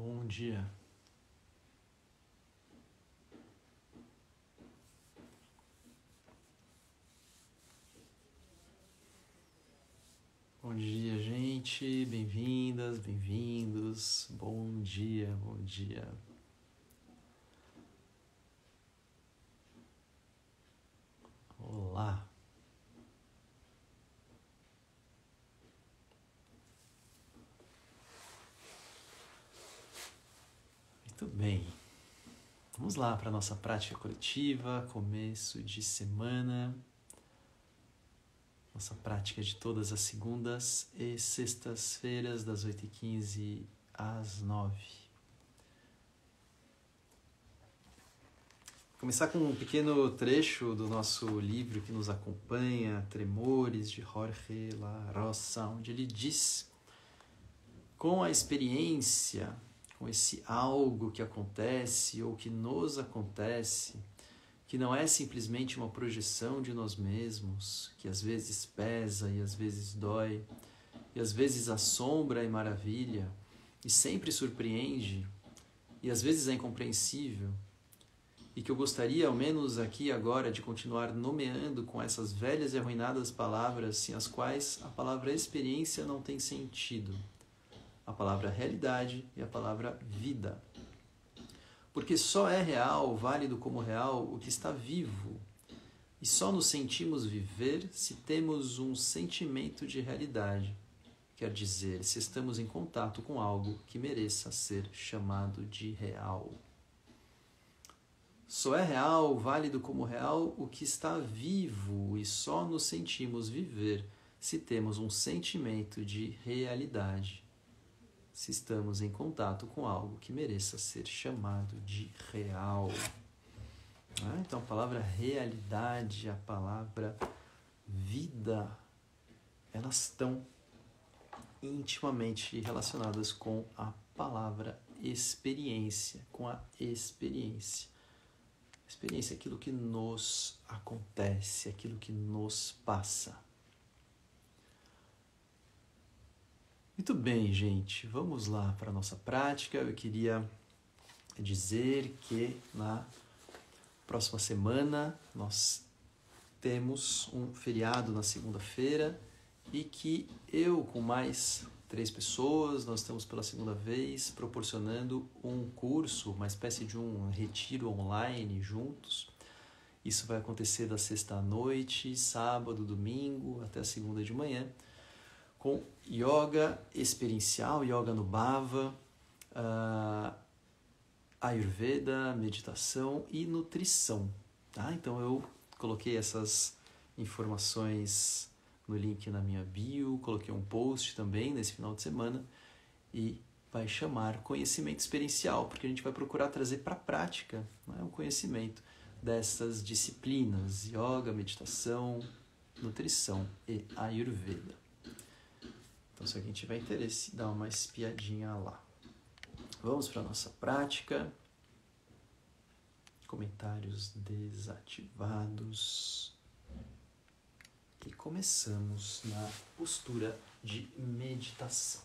Bom dia. Bom dia, gente. Bem-vindas, bem-vindos. Bom dia, bom dia. Olá. Muito bem. Vamos lá para a nossa prática coletiva, começo de semana. Nossa prática de todas as segundas e sextas-feiras, das 8h15 às 9h. Começar com um pequeno trecho do nosso livro que nos acompanha, Tremores, de Jorge La Rosa, onde ele diz: com a experiência, com esse algo que acontece ou que nos acontece, que não é simplesmente uma projeção de nós mesmos, que às vezes pesa e às vezes dói, e às vezes assombra e maravilha, e sempre surpreende, e às vezes é incompreensível, e que eu gostaria, ao menos aqui agora, de continuar nomeando com essas velhas e arruinadas palavras, sem as quais a palavra experiência não tem sentido, a palavra realidade e a palavra vida. Porque só é real, válido como real, o que está vivo. E só nos sentimos viver se temos um sentimento de realidade. Quer dizer, se estamos em contato com algo que mereça ser chamado de real. Só é real, válido como real, o que está vivo. E só nos sentimos viver se temos um sentimento de realidade. Se estamos em contato com algo que mereça ser chamado de real. Então, a palavra realidade, a palavra vida, elas estão intimamente relacionadas com a palavra experiência, com a experiência. Experiência é aquilo que nos acontece, aquilo que nos passa. Muito bem, gente, vamos lá para a nossa prática. Eu queria dizer que na próxima semana nós temos um feriado na segunda-feira e que eu, com mais 3 pessoas, nós estamos pela segunda vez proporcionando um curso, uma espécie de um retiro online juntos. Isso vai acontecer da sexta à noite, sábado, domingo, até a segunda de manhã, com yoga experiencial, yoga no Bhava, Ayurveda, meditação e nutrição. Tá? Então eu coloquei essas informações no link na minha bio, coloquei um post também nesse final de semana e vai chamar conhecimento experiencial, porque a gente vai procurar trazer para a prática, né, o conhecimento dessas disciplinas, yoga, meditação, nutrição e Ayurveda. Então, se alguém tiver interesse, dá uma espiadinha lá. Vamos para a nossa prática. Comentários desativados. E começamos na postura de meditação.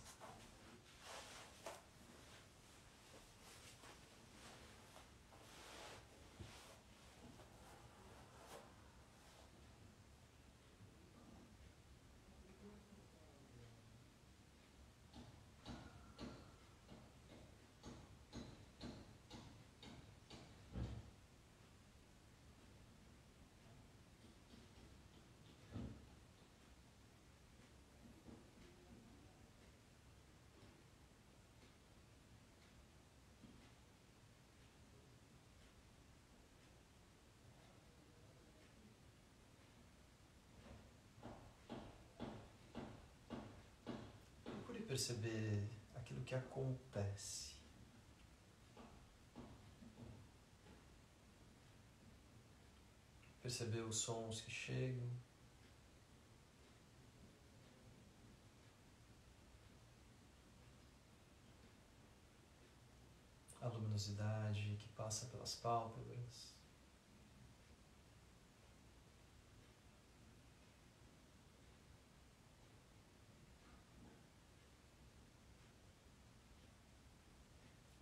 Procure perceber aquilo que acontece. Perceber os sons que chegam. A luminosidade que passa pelas pálpebras.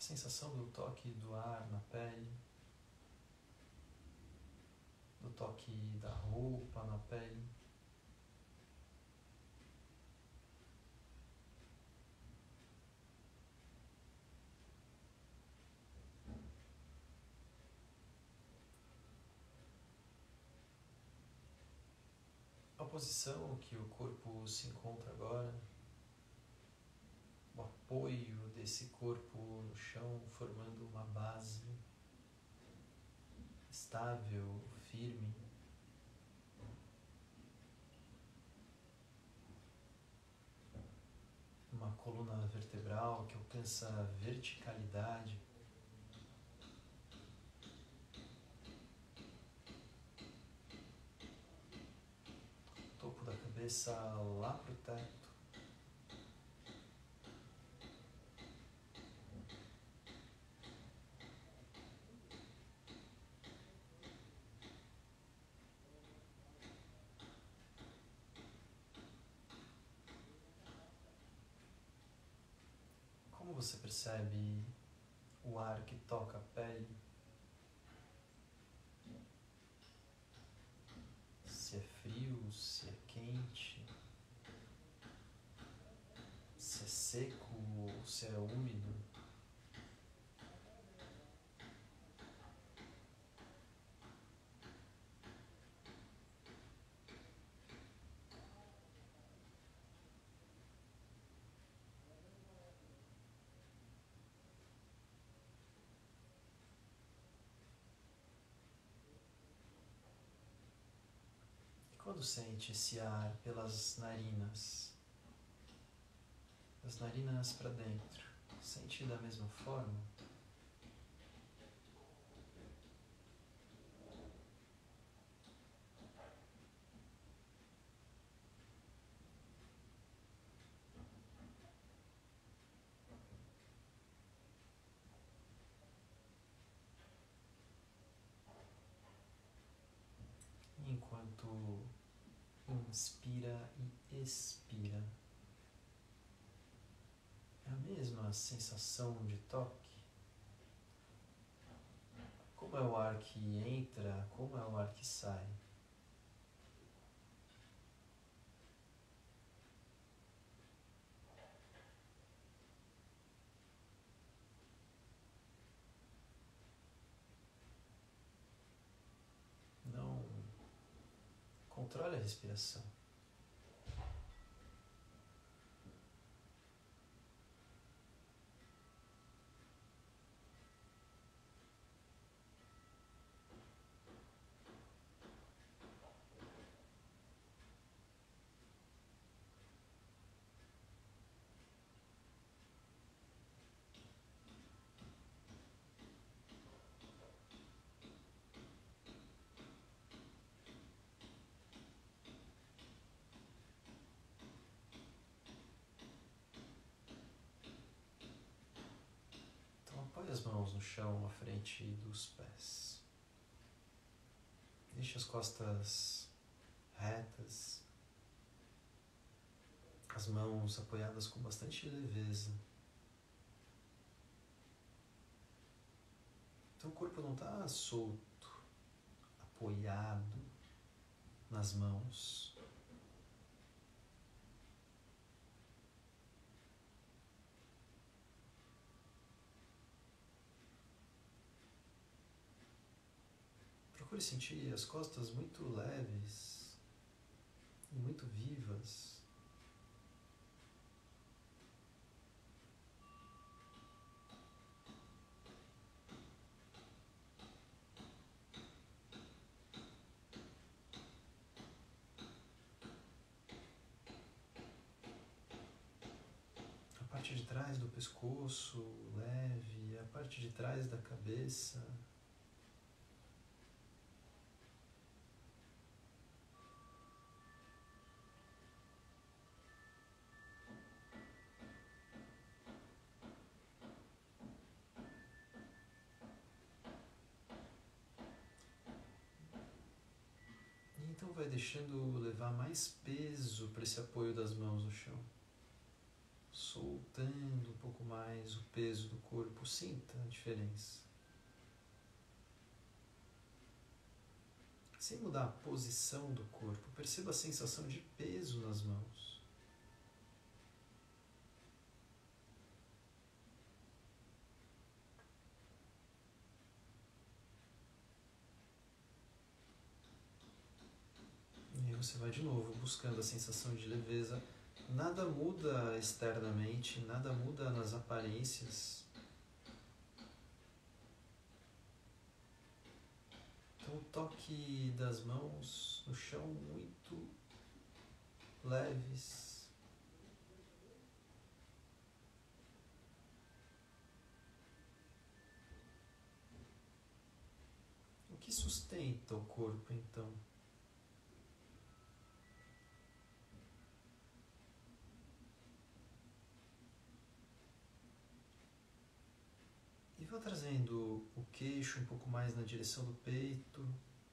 sensação do toque do ar na pele, do toque da roupa na pele. A posição que o corpo se encontra agora, o apoio desse corpo no chão, formando uma base estável, firme. Uma coluna vertebral que alcança a verticalidade. Topo da cabeça lá para o teto. Como você percebe o ar que toca a pele? Se é frio, se é quente, se é seco ou se é úmido. Quando sente esse ar pelas narinas, das narinas para dentro, sente da mesma forma? Enquanto inspira e expira, é a mesma sensação de toque? Como é o ar que entra, como é o ar que sai? Não controle a respiração. Apoie as mãos no chão à frente dos pés. Deixe as costas retas, as mãos apoiadas com bastante leveza. Então o corpo não está solto, apoiado nas mãos. Procure sentir as costas muito leves e muito vivas. A parte de trás do pescoço leve, a parte de trás da cabeça. Então vai deixando levar mais peso para esse apoio das mãos no chão. Soltando um pouco mais mais o peso do corpo, sinta a diferença. Sem mudar a posição do corpo, perceba a sensação de peso nas mãos. E aí você vai de novo buscando a sensação de leveza. Nada muda externamente, nada muda nas aparências. Então o toque das mãos no chão muito leves. O que sustenta o corpo então? E vou trazendo o queixo um pouco mais na direção do peito,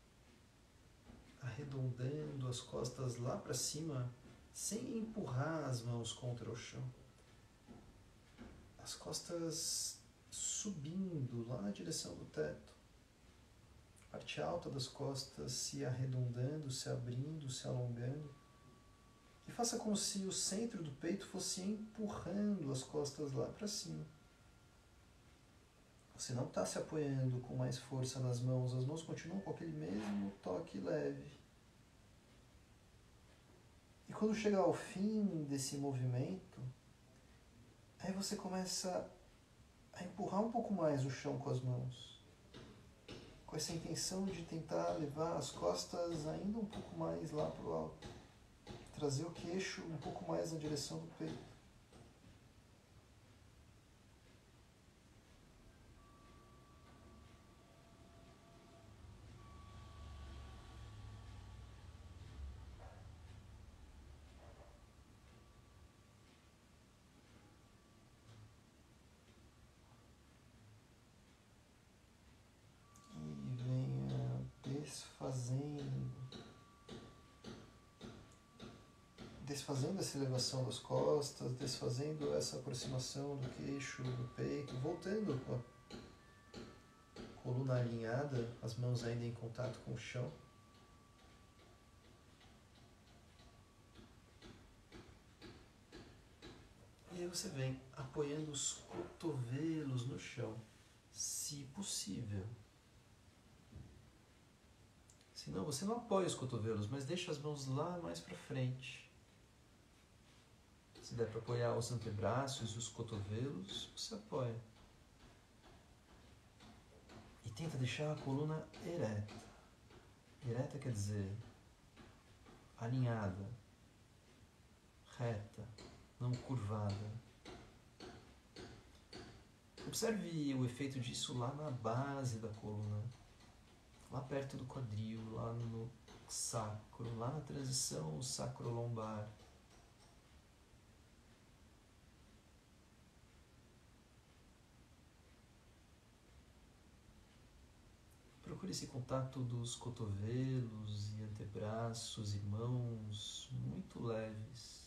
arredondando as costas lá para cima, sem empurrar as mãos contra o chão. As costas subindo lá na direção do teto. A parte alta das costas se arredondando, se abrindo, se alongando. E faça como se o centro do peito fosse empurrando as costas lá para cima. Você não está se apoiando com mais força nas mãos, as mãos continuam com aquele mesmo toque leve. E quando chega ao fim desse movimento, aí você começa a empurrar um pouco mais o chão com as mãos, com essa intenção de tentar levar as costas ainda um pouco mais lá para o alto, trazer o queixo um pouco mais na direção do peito. Desfazendo essa elevação das costas, desfazendo essa aproximação do queixo, do peito, voltando com a coluna alinhada, as mãos ainda em contato com o chão. E aí você vem apoiando os cotovelos no chão, se possível. Se não, você não apoia os cotovelos, mas deixa as mãos lá mais para frente. Se der para apoiar os antebraços e os cotovelos, você apoia. E tenta deixar a coluna ereta. Ereta quer dizer alinhada, reta, não curvada. Observe o efeito disso lá na base da coluna, lá perto do quadril, lá no sacro, lá na transição sacro-lombar. Procure esse contato dos cotovelos e antebraços e mãos muito leves.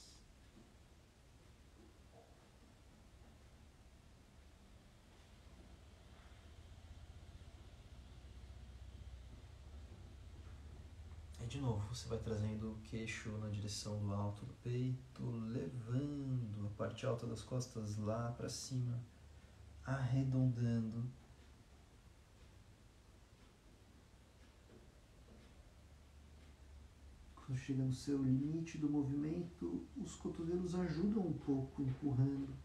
E de novo, você vai trazendo o queixo na direção do alto do peito, levando a parte alta das costas lá para cima, arredondando. Quando chega no seu limite do movimento, os cotovelos ajudam um pouco, empurrando.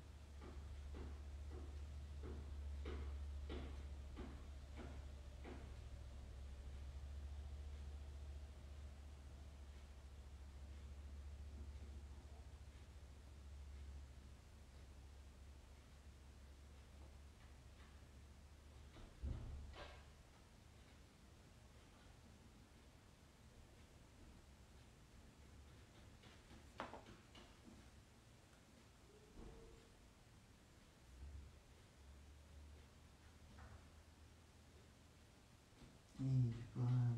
E vá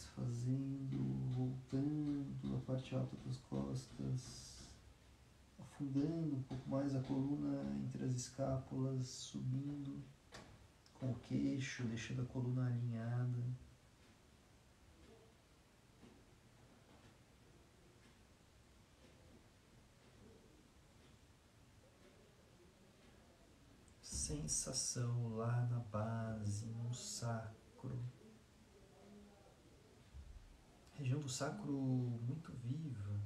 desfazendo, voltando a parte alta das costas, Afundando um pouco mais a coluna entre as escápulas, subindo com o queixo, deixando a coluna alinhada. Sensação lá na base, no sacro. Região do sacro muito viva.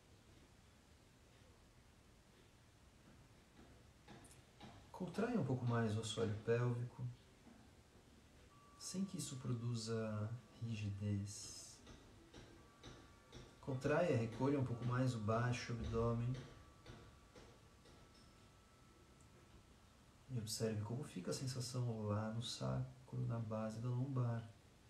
Contrai um pouco mais o assoalho pélvico, sem que isso produza rigidez. Contraia, recolha um pouco mais o baixo abdômen. E observe como fica a sensação lá no sacro, na base da lombar.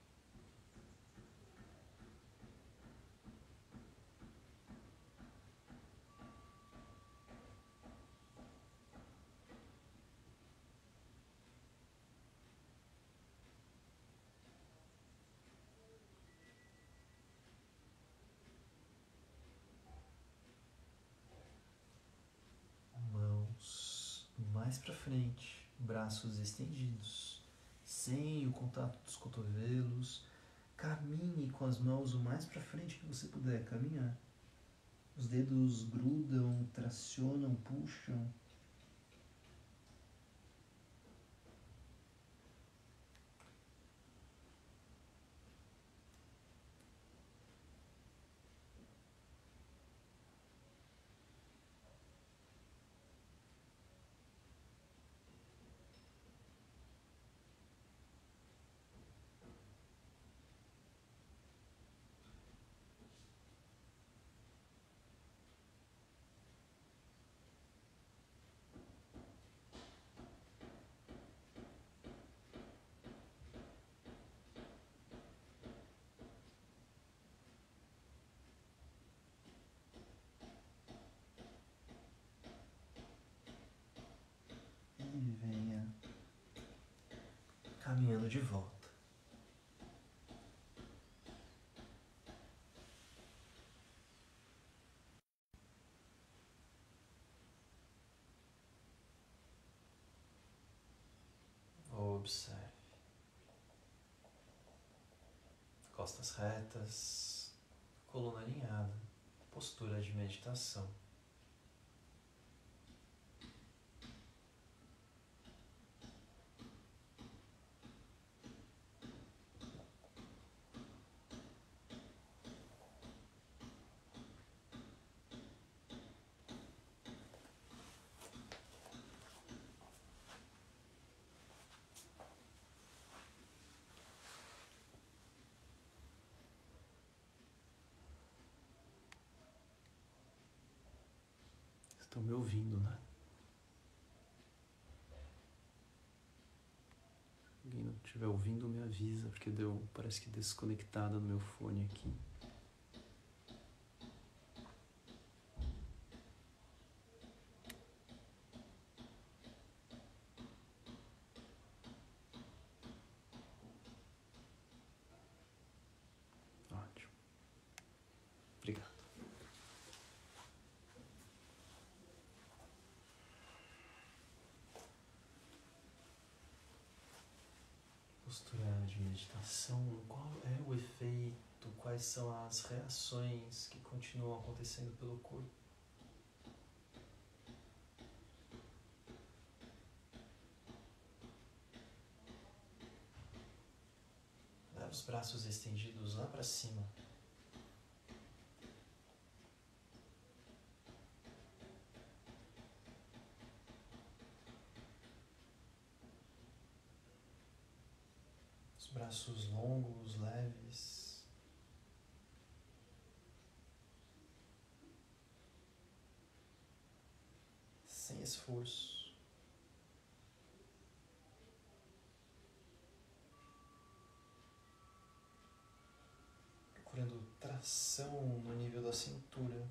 Mãos mais para frente, braços estendidos, sem o contato dos cotovelos. Caminhe com as mãos o mais para frente que você puder caminhar. Os dedos grudam, tracionam, puxam. E venha caminhando de volta. Observe. Costas retas, coluna alinhada, postura de meditação. Estão me ouvindo, né? Se alguém não estiver ouvindo, me avisa, porque parece que desconectada no meu fone aqui. Ótimo. Obrigado. Postura de meditação, qual é o efeito, quais são as reações que continuam acontecendo pelo corpo? Leva os braços estendidos lá para cima. Os braços longos, leves. Sem esforço. Procurando tração no nível da cintura.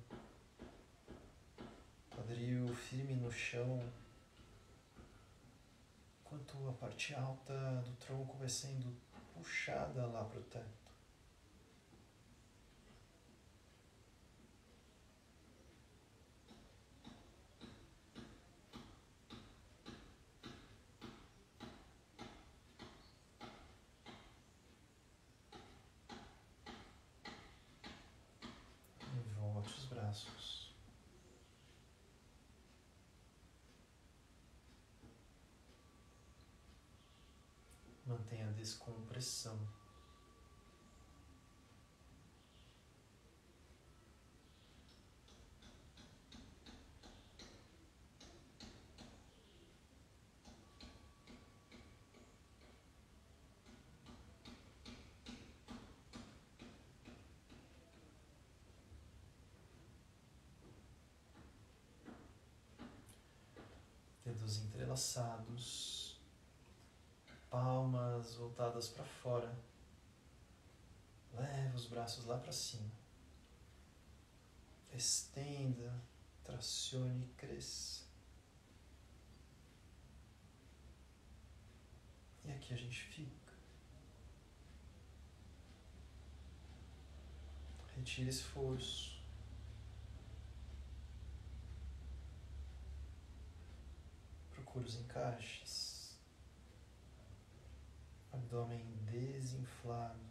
Quadril firme no chão. Enquanto a parte alta do tronco vai sendo puxada lá para o teto. Mantenha a descompressão. Dedos entrelaçados, palmas voltadas para fora. Leve os braços lá para cima. Estenda, tracione e cresça. E aqui a gente fica. Retire esforço. Procure os encaixes. Abdômen desinflado.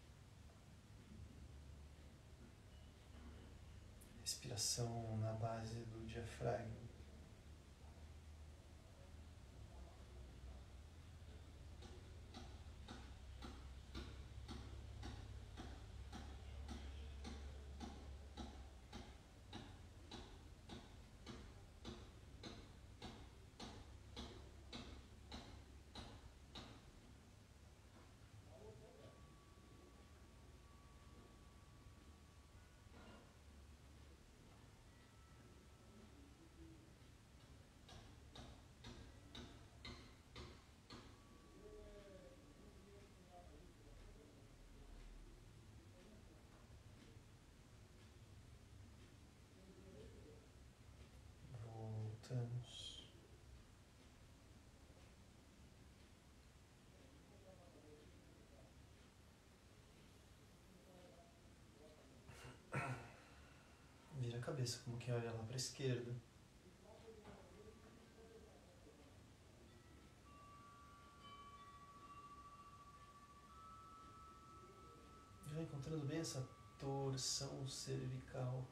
Respiração na base do diafragma. Voltamos. Vira a cabeça como quem olha lá para a esquerda. E vai encontrando bem essa torção cervical.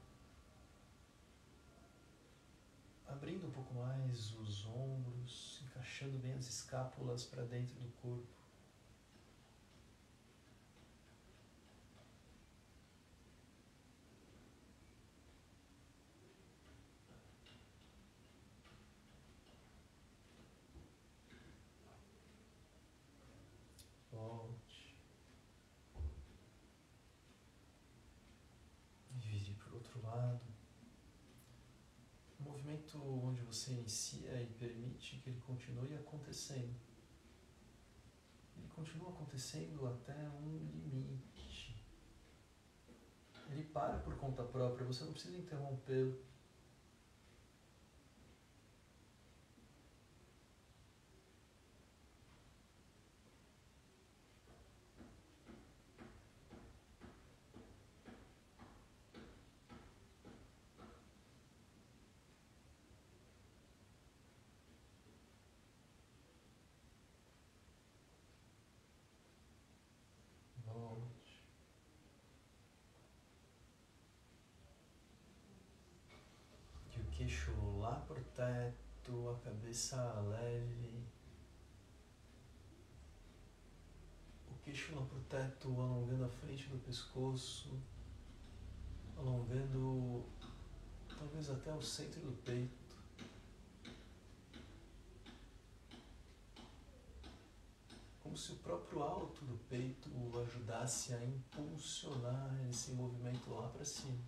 Abrindo um pouco mais os ombros, encaixando bem as escápulas para dentro do corpo. Volte. E vire para o outro lado. Um movimento onde você inicia e permite que ele continue acontecendo. Ele continua acontecendo até um limite. Ele para por conta própria, você não precisa interrompê-lo. Volte. E o queixo lá por teto, a cabeça leve. O queixo lá por teto, alongando a frente do pescoço, alongando talvez até o centro do peito. Como se o próprio alto do peito o ajudasse a impulsionar esse movimento lá para cima.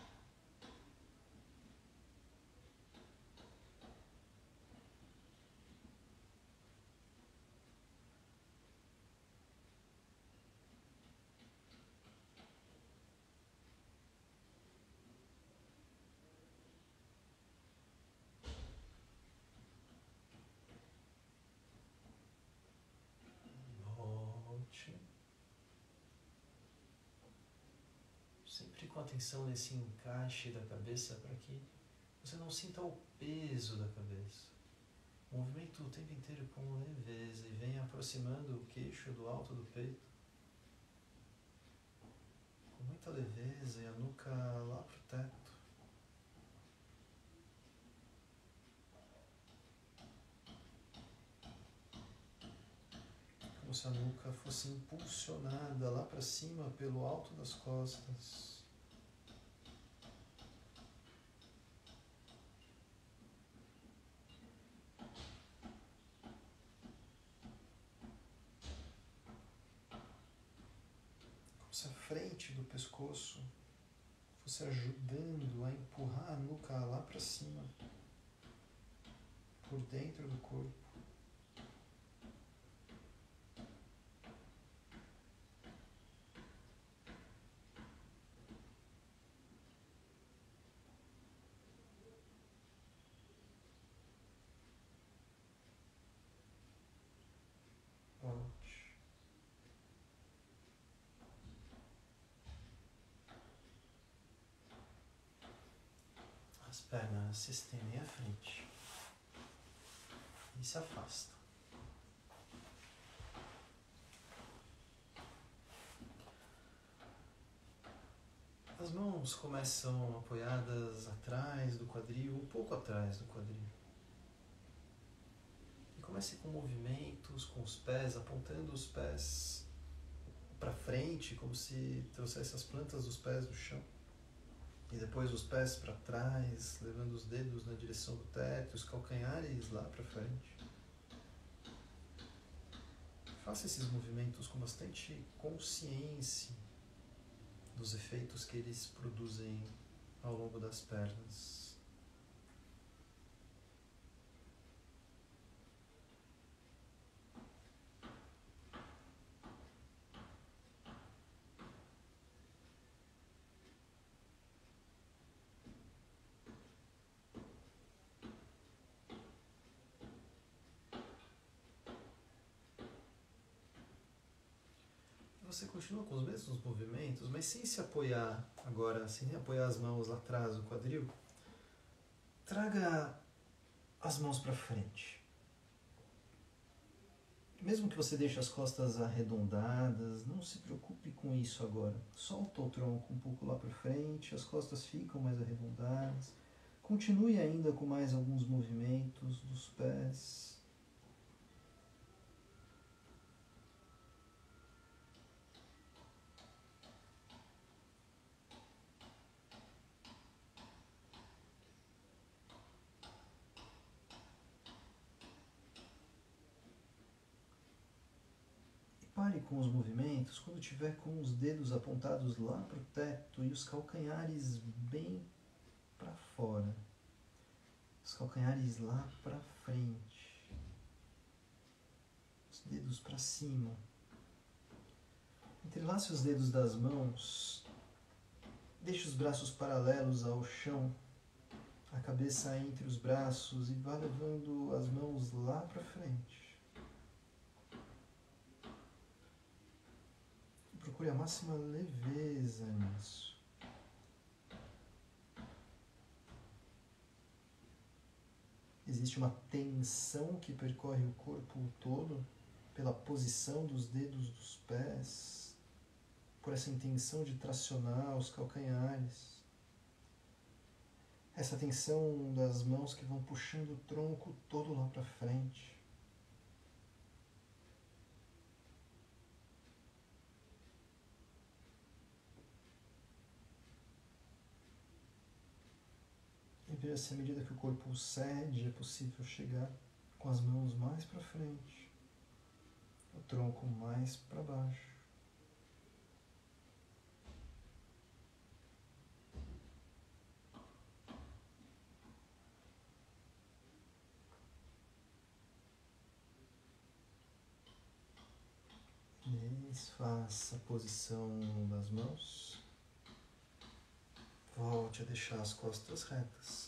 Sempre com atenção nesse encaixe da cabeça para que você não sinta o peso da cabeça. O movimento o tempo inteiro com leveza e vem aproximando o queixo do alto do peito. Com muita leveza e a nuca lá para o teto. Como se a nuca fosse impulsionada lá para cima pelo alto das costas. Como se a frente do pescoço fosse ajudando a empurrar a nuca lá para cima, por dentro do corpo. Volte. As pernas se estendem à frente e se afastam. As mãos começam apoiadas atrás do quadril, um pouco atrás do quadril. E comece com movimentos com os pés, apontando os pés para frente, como se trouxesse as plantas dos pés do chão. E depois os pés para trás, levando os dedos na direção do teto, os calcanhares lá para frente. Faça esses movimentos com bastante consciência dos efeitos que eles produzem ao longo das pernas. Você continua com os mesmos movimentos, mas sem se apoiar agora, sem apoiar as mãos lá atrás do quadril. Traga as mãos para frente. Mesmo que você deixe as costas arredondadas, não se preocupe com isso agora. Solta o tronco um pouco lá para frente, as costas ficam mais arredondadas. Continue ainda com mais alguns movimentos dos pés. Pare com os movimentos quando tiver com os dedos apontados lá para o teto e os calcanhares bem para fora. Os calcanhares lá para frente. Os dedos para cima. Entrelace os dedos das mãos. Deixe os braços paralelos ao chão. A cabeça entre os braços e vá levando as mãos lá para frente. Procure a máxima leveza nisso. Existe uma tensão que percorre o corpo todo pela posição dos dedos dos pés, por essa intenção de tracionar os calcanhares. Essa tensão das mãos que vão puxando o tronco todo lá para frente. E veja se à medida que o corpo cede, é possível chegar com as mãos mais para frente, o tronco mais para baixo. Desfaça a posição das mãos. Volte a deixar as costas retas.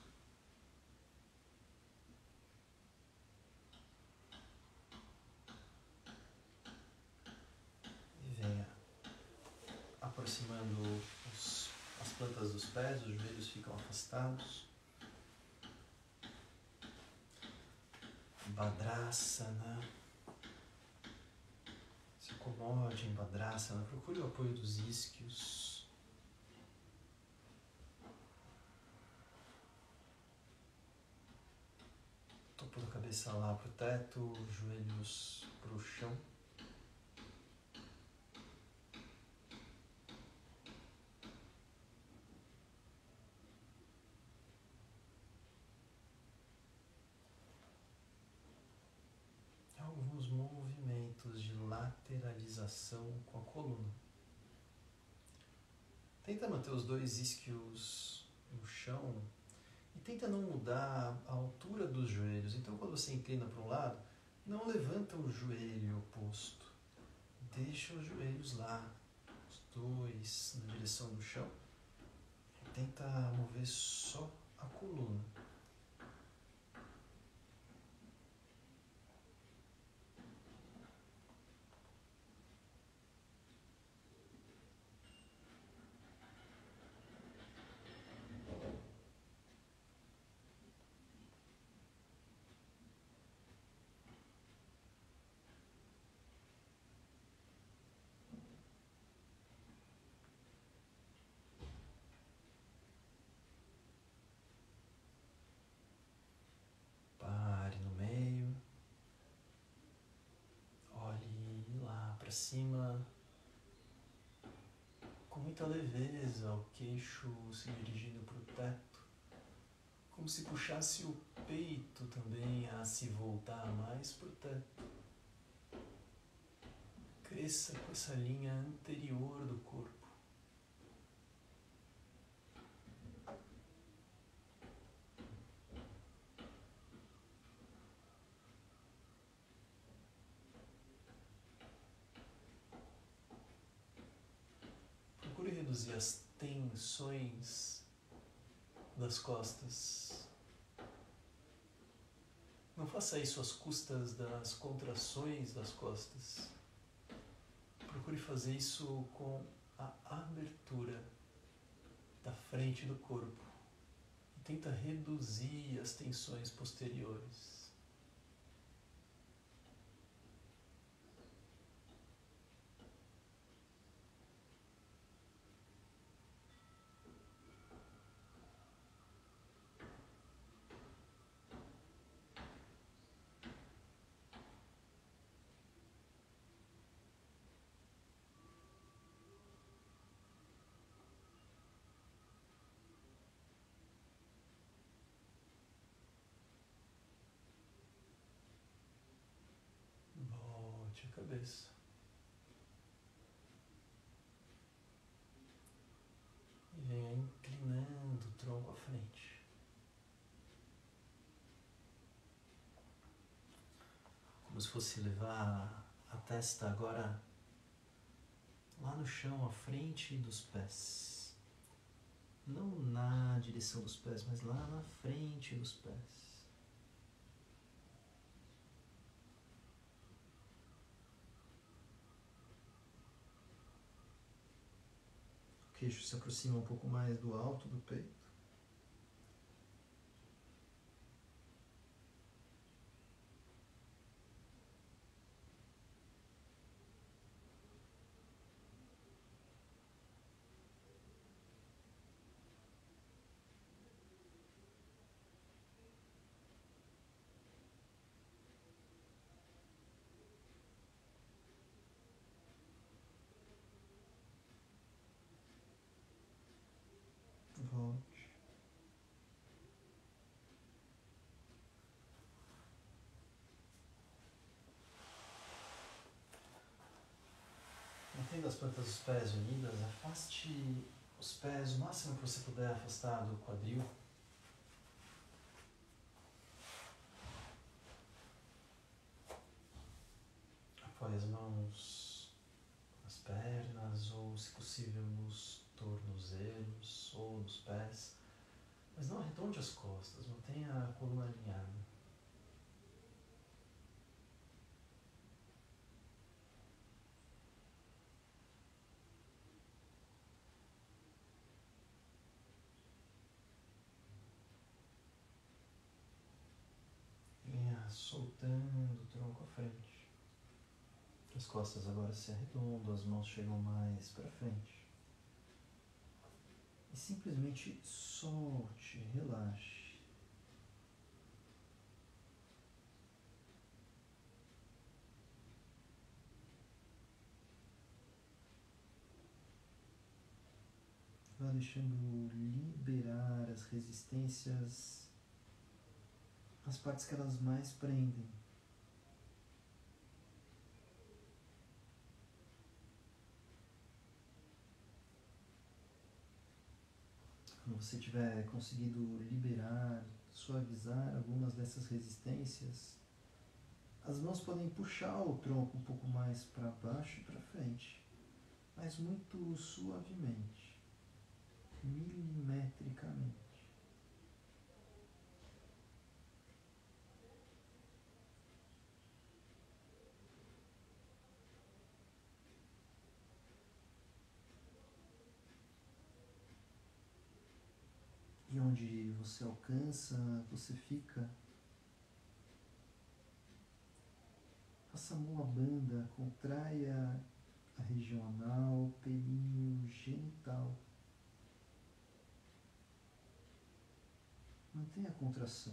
E venha aproximando as plantas dos pés, os joelhos ficam afastados. Badrasana. Se acomode em Badrasana, procure o apoio dos isquios. Topo da cabeça lá para o teto, joelhos para o chão. sintonização com a coluna. Tenta manter os dois isquios no chão e tenta não mudar a altura dos joelhos. Então, quando você inclina para um lado, não levanta o joelho oposto. Deixa os joelhos lá, os dois na direção do chão. E tenta mover só a coluna. Para cima, com muita leveza, o queixo se dirigindo para o teto, como se puxasse o peito também a se voltar mais para o teto. Cresça com essa linha anterior do corpo. Procure reduzir as tensões das costas. Não faça isso às custas das contrações das costas. Procure fazer isso com a abertura da frente do corpo. E tenta reduzir as tensões posteriores. A cabeça. E venha inclinando o tronco à frente. Como se fosse levar a testa agora lá no chão, à frente dos pés. Não na direção dos pés, mas lá na frente dos pés. O queixo se aproxima um pouco mais do alto do peito. Volte. Mantendo as plantas dos pés unidas, afaste os pés o máximo que você puder afastar do quadril. Apoie as mãos nas pernas ou, se possível, nos tornozelos ou nos pés. Mas não arredonde as costas, mantenha a coluna alinhada. Venha soltando o tronco à frente. As costas agora se arredondam, as mãos chegam mais para frente. E simplesmente solte, relaxe. Vá deixando liberar as resistências, as partes que elas mais prendem. Quando você tiver conseguido liberar, suavizar algumas dessas resistências, as mãos podem puxar o tronco um pouco mais para baixo e para frente, mas muito suavemente, milimetricamente. E onde você alcança, você fica. Faça a mão à banda, contraia a região anal, períneo, genital. Mantenha a contração.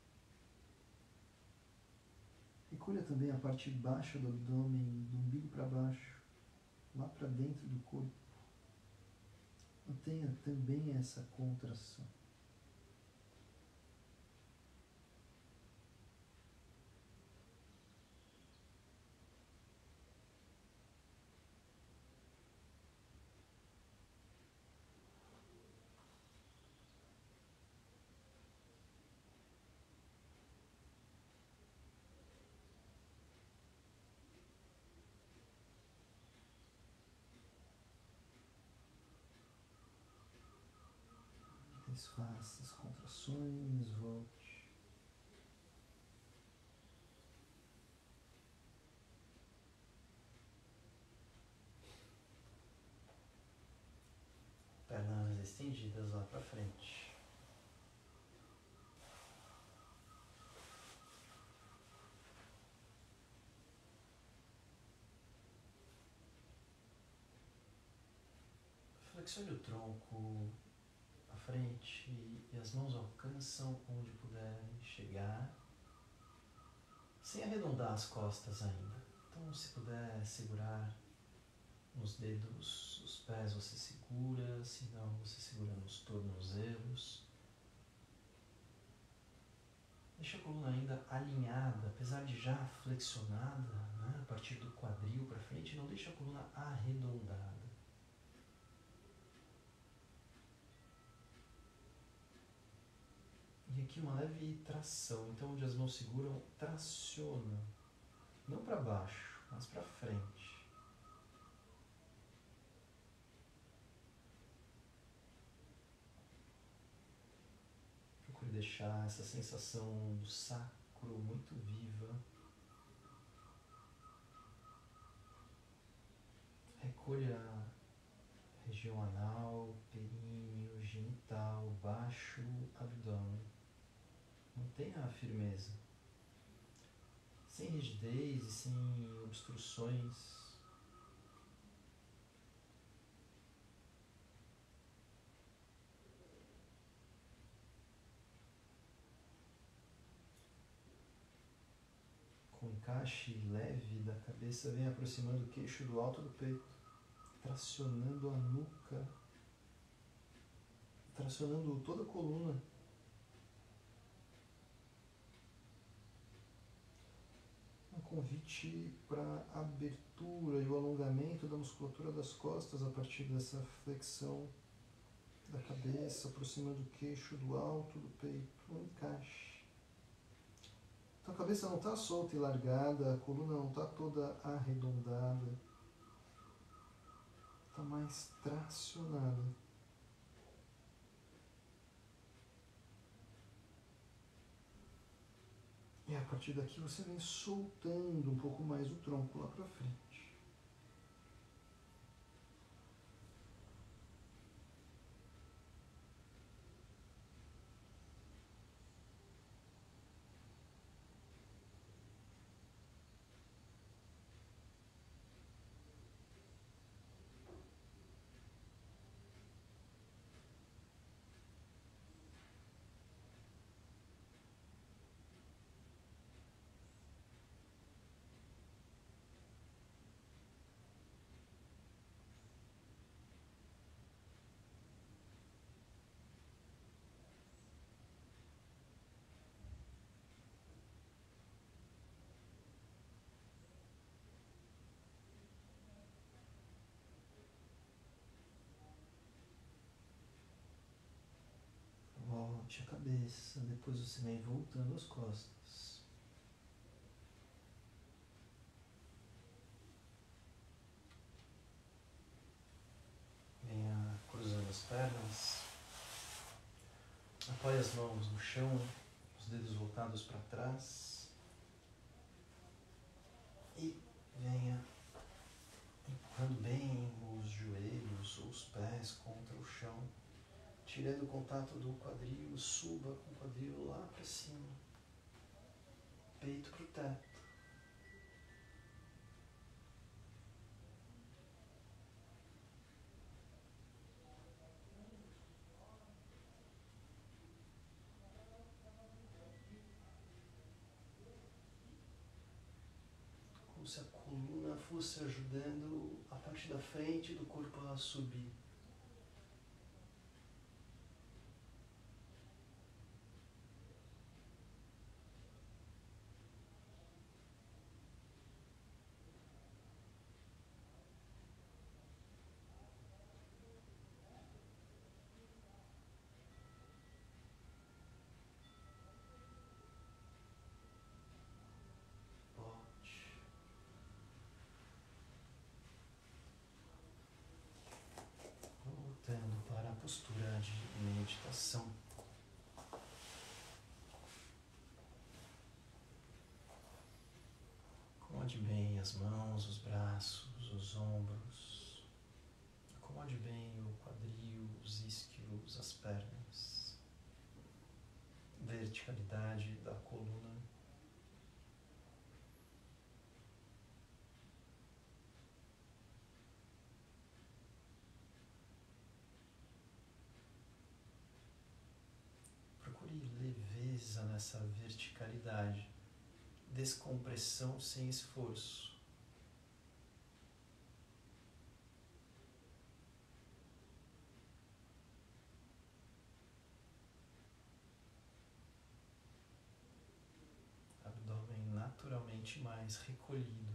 Recolha também a parte baixa do abdômen, do umbigo para baixo, lá para dentro do corpo. Mantenha também essa contração. Desfaça as contrações, volte. Pernas estendidas lá para frente. Flexione o tronco à frente e as mãos alcançam onde puderem chegar, sem arredondar as costas ainda. Então, se puder segurar nos dedos dos pés, você segura, se não, você segura nos tornozelos. Deixa a coluna ainda alinhada, apesar de já flexionada, né, a partir do quadril para frente, não deixa a coluna arredondada. E aqui uma leve tração, então onde as mãos seguram, traciona, não para baixo, mas para frente. Procure deixar essa sensação do sacro muito viva. Recolha a região anal, períneo, genital, baixo abdômen. Mantenha a firmeza, sem rigidez e sem obstruções. Com o encaixe leve da cabeça, vem aproximando o queixo do alto do peito, tracionando a nuca, tracionando toda a coluna. Um convite para a abertura e o alongamento da musculatura das costas a partir dessa flexão da cabeça, aproximando o queixo do alto do peito, um encaixe. Então a cabeça não está solta e largada, a coluna não está toda arredondada, está mais tracionada. E a partir daqui você vem soltando um pouco mais o tronco lá para frente. Volte a cabeça, depois você vem voltando as costas. Venha cruzando as pernas. Apoie as mãos no chão, os dedos voltados para trás. E venha empurrando bem os joelhos ou os pés contra o chão. Tirando o contato do quadril, suba com o quadril lá para cima. Peito para o teto. Como se a coluna fosse ajudando a parte da frente do corpo a subir. Voltando para a postura de meditação. Acomode bem as mãos, os braços, os ombros. Acomode bem o quadril, os isquios, as pernas. Verticalidade da coluna. Procure leveza nessa verticalidade. Descompressão sem esforço. Abdômen naturalmente mais recolhido,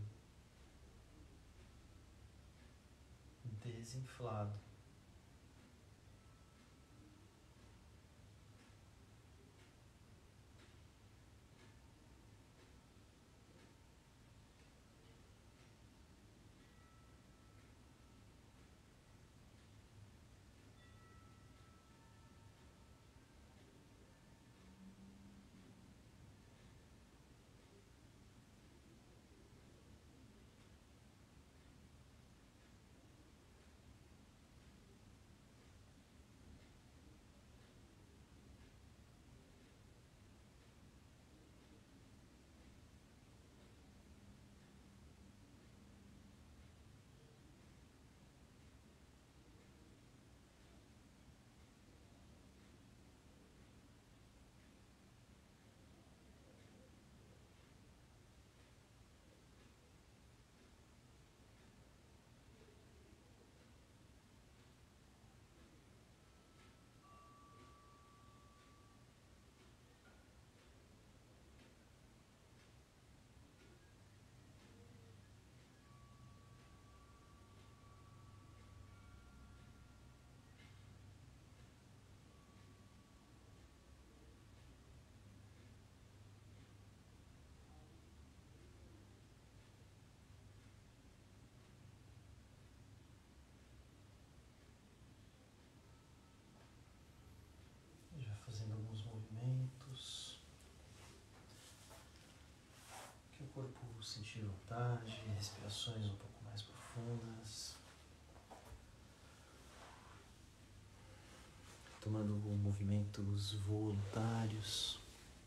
desinflado. Fazendo alguns movimentos, que o corpo sentir vontade, respirações um pouco mais profundas, tomando movimentos voluntários.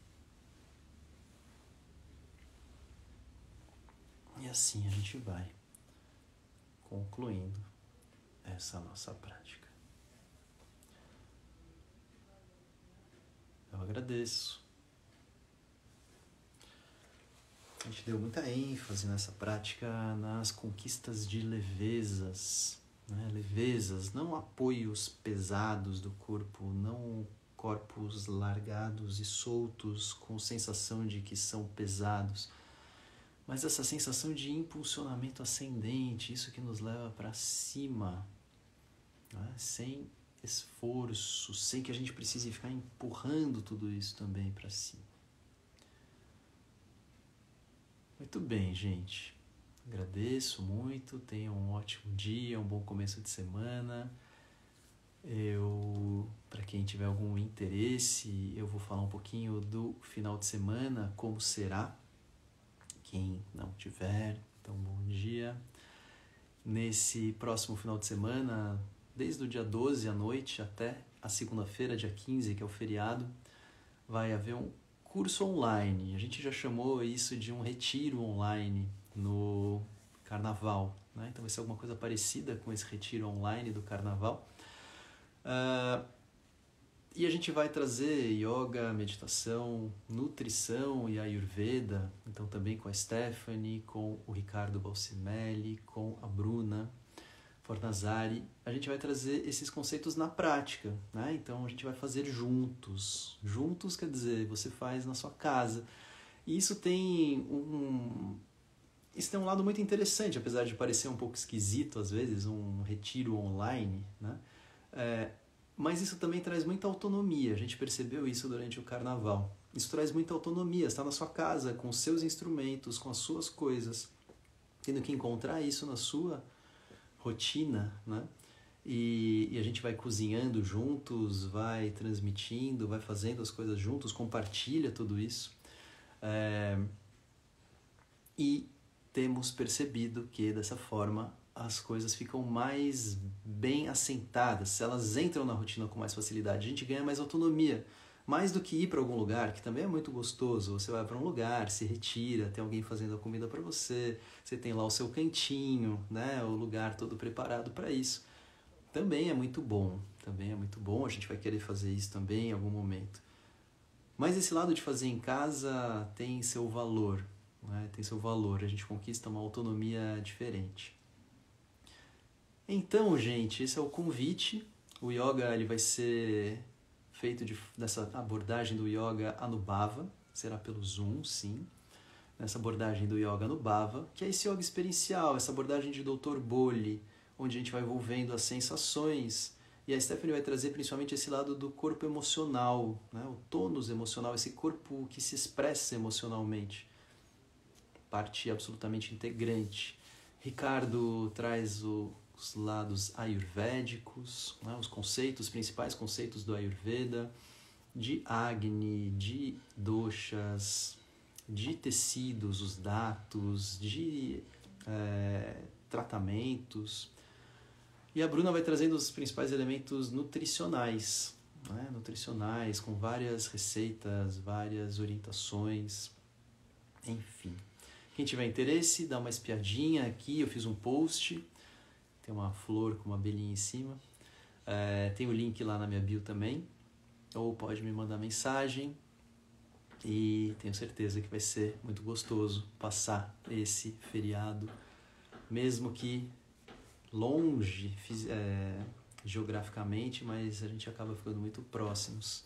E assim a gente vai concluindo essa nossa prática. Eu agradeço. A gente deu muita ênfase nessa prática nas conquistas de levezas, né? Levezas, não apoios pesados do corpo, não corpos largados e soltos com sensação de que são pesados, mas essa sensação de impulsionamento ascendente, isso que nos leva para cima, né? Sem esforço, sem que a gente precise ficar empurrando tudo isso também para si. Muito bem, gente. Agradeço muito, tenham um ótimo dia, um bom começo de semana. Para quem tiver algum interesse, eu vou falar um pouquinho do final de semana, como será. Quem não tiver, então bom dia. Nesse próximo final de semana, desde o dia 12 à noite até a segunda-feira, dia 15, que é o feriado, vai haver um curso online. A gente já chamou isso de um retiro online no Carnaval, né? Então vai ser alguma coisa parecida com esse retiro online do Carnaval. E a gente vai trazer yoga, meditação, nutrição e Ayurveda, então também com a Stephanie, com o Ricardo Balsimelli, com a Bruna Fornazari. A gente vai trazer esses conceitos na prática, né? Então a gente vai fazer juntos. Juntos quer dizer, você faz na sua casa. E isso tem um lado muito interessante, apesar de parecer um pouco esquisito às vezes, um retiro online, né? Mas isso também traz muita autonomia. A gente percebeu isso durante o Carnaval. Isso traz muita autonomia. Você está na sua casa, com os seus instrumentos, com as suas coisas, tendo que encontrar isso na sua rotina, né? E a gente vai cozinhando juntos, vai transmitindo, vai fazendo as coisas juntos, compartilha tudo isso. E temos percebido que, dessa forma, as coisas ficam mais bem assentadas, elas entram na rotina com mais facilidade, a gente ganha mais autonomia, mais do que ir para algum lugar, que também é muito gostoso. Você vai para um lugar, se retira, tem alguém fazendo a comida para você, você tem lá o seu cantinho, né, o lugar todo preparado para isso. Também é muito bom, a gente vai querer fazer isso também em algum momento. Mas esse lado de fazer em casa tem seu valor, né? Tem seu valor, a gente conquista uma autonomia diferente. Então, gente, esse é o convite. O yoga ele vai ser feito dessa abordagem do yoga Anubhava, será pelo Zoom, sim. Nessa abordagem do yoga Anubhava, que é esse yoga experiencial, essa abordagem de Dr. Bolli, onde a gente vai envolvendo as sensações. E a Stephanie vai trazer principalmente esse lado do corpo emocional, né? O tônus emocional, esse corpo que se expressa emocionalmente. Parte absolutamente integrante. Ricardo traz os lados ayurvédicos, né, os principais conceitos do Ayurveda, de Agni, de doshas, de tecidos, os datus, de tratamentos. E a Bruna vai trazendo os principais elementos nutricionais, né, com várias receitas, várias orientações, enfim. Quem tiver interesse, dá uma espiadinha aqui, eu fiz um post. Tem uma flor com uma abelhinha em cima. Tem o link lá na minha bio também. Ou pode me mandar mensagem. E tenho certeza que vai ser muito gostoso passar esse feriado. Mesmo que longe geograficamente, mas a gente acaba ficando muito próximos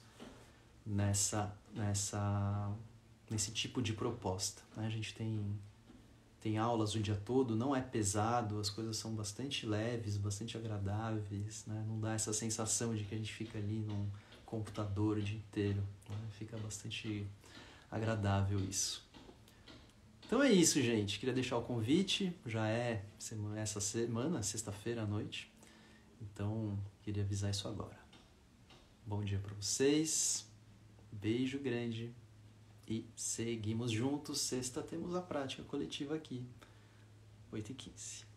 nesse tipo de proposta, né? A gente tem aulas o dia todo, não é pesado, as coisas são bastante leves, bastante agradáveis, né? Não dá essa sensação de que a gente fica ali num computador o dia inteiro, né? Fica bastante agradável isso. Então é isso, gente. Queria deixar o convite, já é essa semana, sexta-feira à noite, então queria avisar isso agora. Bom dia para vocês, beijo grande. E seguimos juntos. Sexta temos a prática coletiva aqui, 8h15.